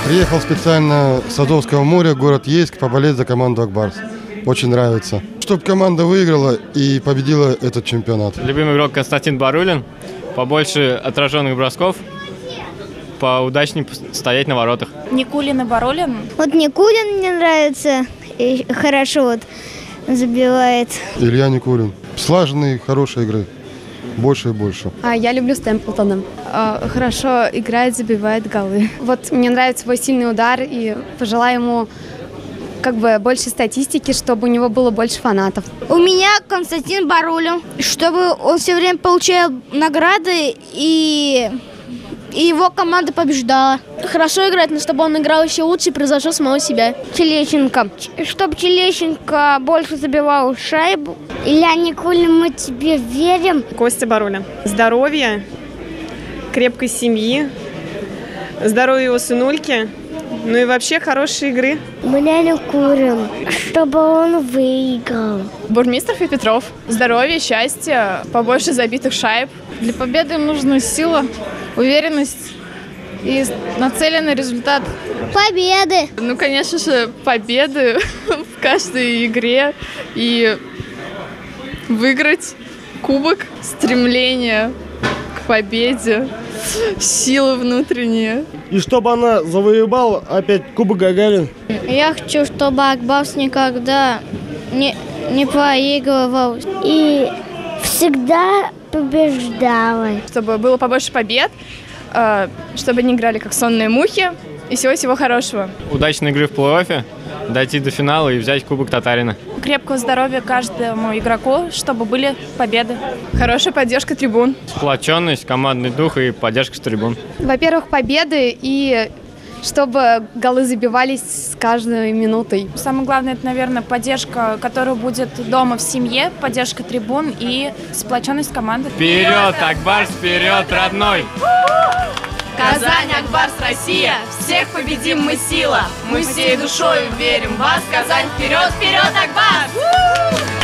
Приехал специально с Азовского моря, город Ейск, поболеть за команду «Ак-Барс». Очень нравится. Чтобы команда выиграла и победила этот чемпионат. Любимый игрок Константин Барулин. Побольше отраженных бросков, поудачнее стоять на воротах. Никулин и Барулин. Вот Никулин мне нравится, и хорошо вот забивает. Илья Никулин. Слаженные, хорошие игры. Больше и больше. Я люблю Стэмплтона. Хорошо играет, забивает голы. Вот мне нравится свой сильный удар, и пожелаю ему больше статистики, чтобы у него было больше фанатов. У меня Константин Барулин, чтобы он все время получал награды и его команда побеждала. Хорошо играть, но чтобы он играл еще лучше и превзошел самого себя. Телещенко. Чтобы Телещенко больше забивал шайбу. Илья Никулин, мы тебе верим. Костя Барулин. Здоровья, крепкой семьи, здоровья его сынульки, ну и вообще хорошей игры. Меня Никулин, чтобы он выиграл. Бурмистров и Петров. Здоровья, счастья, побольше забитых шайб. Для победы им нужна сила, уверенность и нацеленный результат. Победы! Ну, конечно же, победы в каждой игре и выиграть кубок, стремление к победе, силы внутренние. И чтобы она завоевала опять Кубок Гагарин. Я хочу, чтобы Ак-Барс никогда не проигрывал и всегда побеждала. Чтобы было побольше побед, чтобы они играли как сонные мухи, и всего-всего хорошего. Удачной игры в плей-оффе, дойти до финала и взять Кубок Татарина. Крепкого здоровья каждому игроку, чтобы были победы. Хорошая поддержка трибун. Сплоченность, командный дух и поддержка с трибун. Во-первых, победы и чтобы голы забивались с каждой минутой. Самое главное, это, наверное, поддержка, которая будет дома в семье, поддержка трибун и сплоченность команды. Вперед, Ак-Барс, вперед, родной! Казань, Ак-Барс, Россия, всех победим мы, сила. Мы всей душой верим в вас, Казань, вперед, вперед, Ак-Барс!